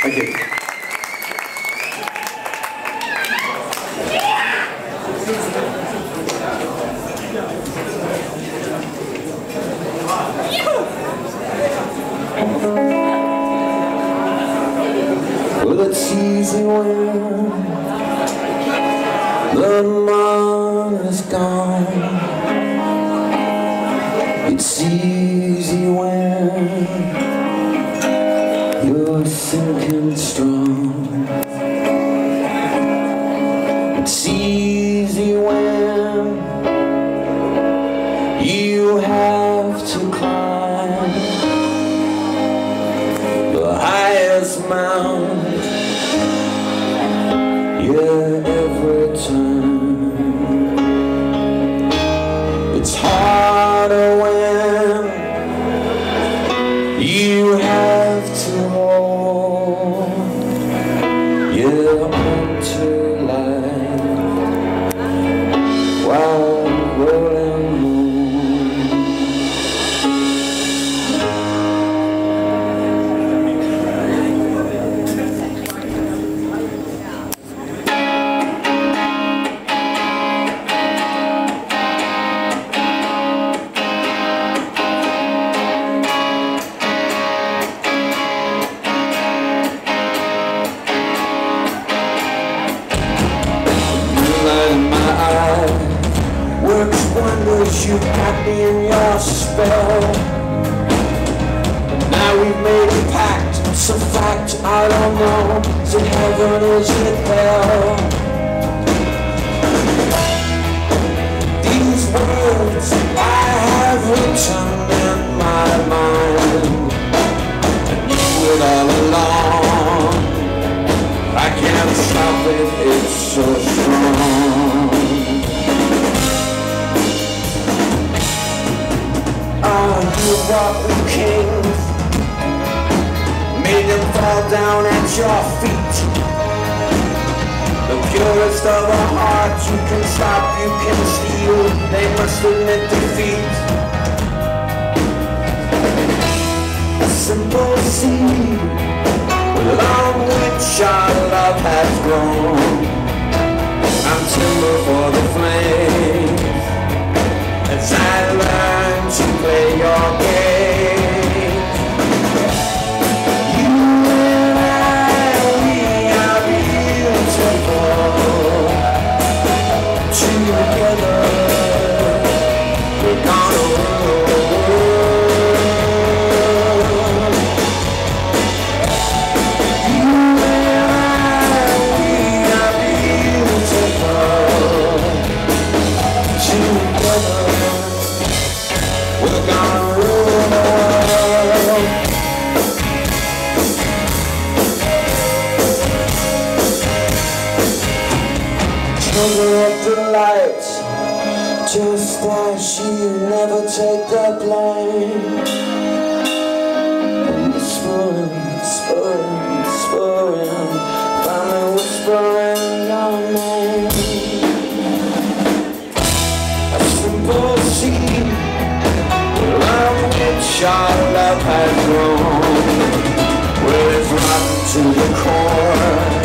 Thank you. Well, it's easy when the money's gone. It's easy when you're sinking strong. It's easy when you have to climb the highest mountain. Yeah, every time. It's harder when you have to hold, yeah, onto life while rolling home. Works wonders, you got me in your spell. Now we've made a pact, it's a fact, I don't know. Is it heaven, is it hell? These words I have written in my mind, and knew it all along. I can't stop it, it's so strong. You brought the kings, made them fall down at your feet. The purest of a heart, you can stop, you can steal, they must admit defeat. A simple seed, along which our love has grown. I'm timber for the flames, as I learn to play your game. You and I, we are beautiful. Together, we're gonna rule. You and I, we are beautiful. Together, we're gonna rule the world. Children of the light, just as you never take the blame. Whispering, whispering, whispering, finally whispering your name. A simple seed, around which our love has grown, where it's rotten to the core.